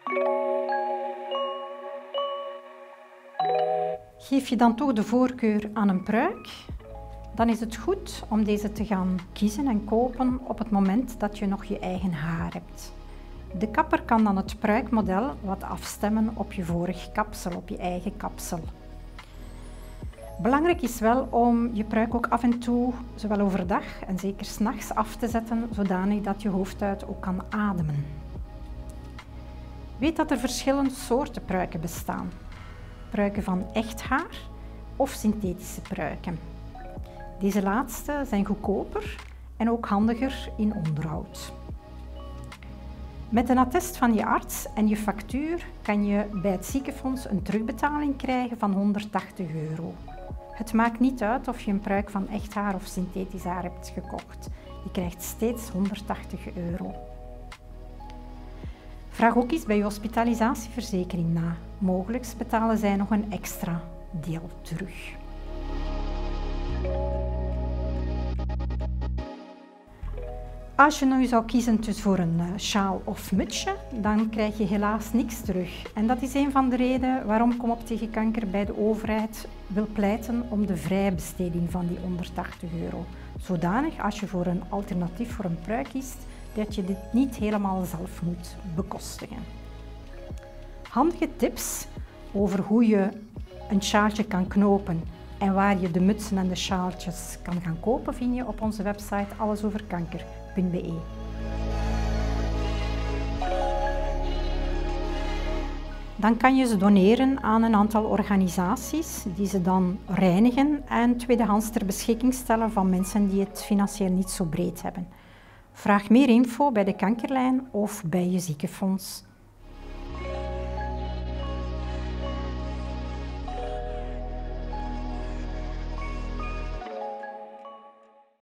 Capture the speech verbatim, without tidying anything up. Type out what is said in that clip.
Geef je dan toch de voorkeur aan een pruik? Dan is het goed om deze te gaan kiezen en kopen op het moment dat je nog je eigen haar hebt. De kapper kan dan het pruikmodel wat afstemmen op je vorig kapsel, op je eigen kapsel. Belangrijk is wel om je pruik ook af en toe, zowel overdag en zeker 's nachts, af te zetten, zodanig dat je hoofdhuid ook kan ademen. Weet dat er verschillende soorten pruiken bestaan. Pruiken van echt haar of synthetische pruiken. Deze laatste zijn goedkoper en ook handiger in onderhoud. Met een attest van je arts en je factuur kan je bij het ziekenfonds een terugbetaling krijgen van honderdtachtig euro. Het maakt niet uit of je een pruik van echt haar of synthetisch haar hebt gekocht. Je krijgt steeds honderdtachtig euro. Vraag ook eens bij je hospitalisatieverzekering na. Mogelijk betalen zij nog een extra deel terug. Als je nu zou kiezen dus voor een sjaal of mutsje, dan krijg je helaas niks terug. En dat is een van de redenen waarom Kom op tegen kanker bij de overheid wil pleiten om de vrije besteding van die honderdtachtig euro. Zodanig, als je voor een alternatief voor een pruik kiest, dat je dit niet helemaal zelf moet bekostigen. Handige tips over hoe je een sjaaltje kan knopen en waar je de mutsen en de sjaaltjes kan gaan kopen vind je op onze website allesoverkanker punt b e. Dan kan je ze doneren aan een aantal organisaties die ze dan reinigen en tweedehands ter beschikking stellen van mensen die het financieel niet zo breed hebben. Vraag meer info bij de kankerlijn of bij je ziekenfonds.